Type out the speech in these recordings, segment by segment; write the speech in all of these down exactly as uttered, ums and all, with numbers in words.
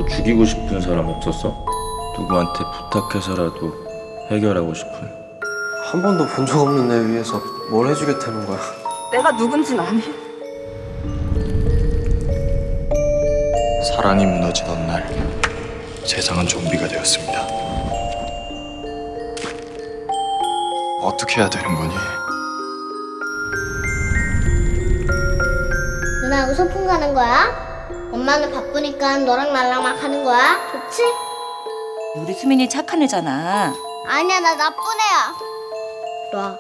너 죽이고 싶은 사람 없었어? 누구한테 부탁해서라도 해결하고 싶은. 한 번도 본 적 없는 애 위해서 뭘 해주겠다는 거야? 내가 누군진 아니. 사랑이 무너지던 날 세상은 좀비가 되었습니다. 어떻게 해야 되는 거니? 누나하고 소풍 가는 거야? 엄마는 바쁘니까 너랑 나랑 막 하는 거야? 좋지? 우리 수민이 착한 애잖아. 아니야, 나 나쁜 애야. 놔.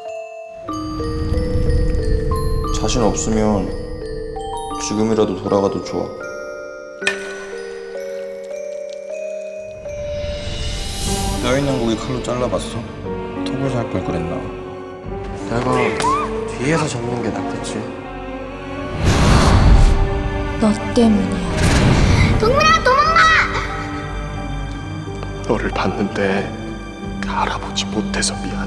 자신 없으면 지금이라도 돌아가도 좋아. 뼈 있는 고기 칼로 잘라봤어? 톡을 살 걸 그랬나? 내가 뒤에서 잡는 게 낫겠지. 너 때문이야. 동민아, 도망가! 너를 봤는데 알아보지 못해서 미안해.